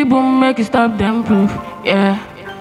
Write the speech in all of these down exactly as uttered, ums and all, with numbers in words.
Skilly boom, make it stop them proof, yeah.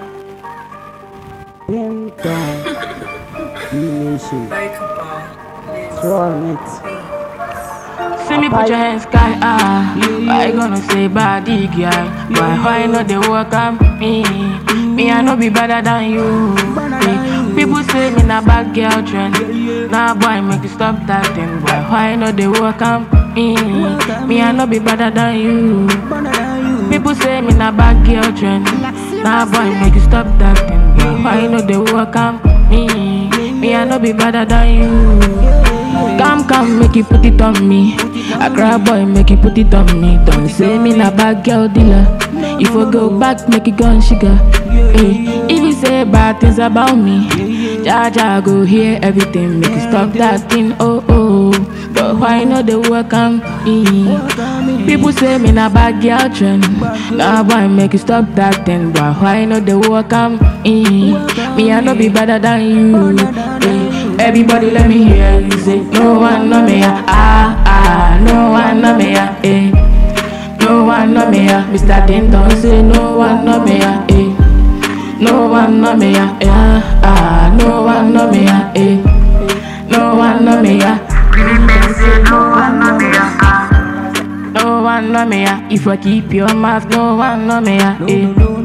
See me put your hands sky high. Why you gonna say body guy? Why why not they welcome me? Me I no be better than you. Yeah. People say me na bad girl trend. Nah boy make you stop that thing. Why why not they welcome me? Me I no be better than you. People say me na bad girl trend. Nah boy make you stop that thing. Why why not they welcome me? Me I no be better than you. Come, come, make you put it on me. A crab boy, make you put it on me. Don't say me na bad girl dealer. If I go back, make you gun sugar. Hey, if you say bad things about me, Jaja go hear everything. Make you stop that thing, oh oh. But why not they welcome me? People say me na bad girl trend. Nah boy, make you stop that thing. But why not they welcome me? Me I no be better than you. Hey. Everybody let me hear you say no one know me, ah ah, no one know me, ah eh. No one know me, ah. Mister Denton say no one know me, ah eh. No one know me, ah ah ah, no one know me, ah eh. No one know me, ah. Say no one know me, ah. No one know me, ah. If I keep your mouth, no one know me, ah eh.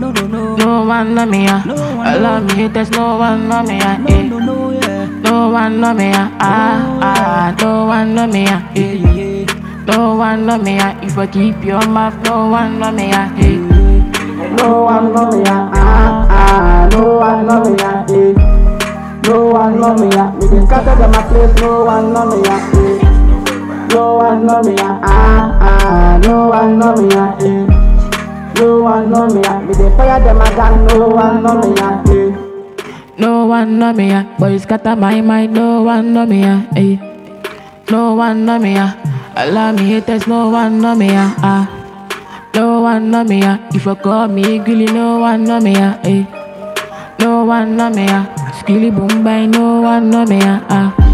No one know me, ah. Allow me, there's no one know me, ah eh. No one know me, ah, ah, ah, no one know me, ah, eh. No one know me, ah, if I keep your mouth, no one know me, ah, eh. No one know me, ah, ah, ah, no one know me, ah, eh. No one know me, ah, me dey scatter them a place, no one know me, ah, eh. No one know me, ah, ah, ah, no one know me, ah, eh. No one know me, ah, me dey fire them a gun, no one know me, ah, eh. No one know me, ah, boy scatter my mind, no one know me, ah, eh. No one know me, ah, allow me haters, no one know me, ah, ah. No one know me, ah, if I call me gilly, no one know me, ah, eh. No one know me, ah, skilly boom by, no one know me, ah, ah.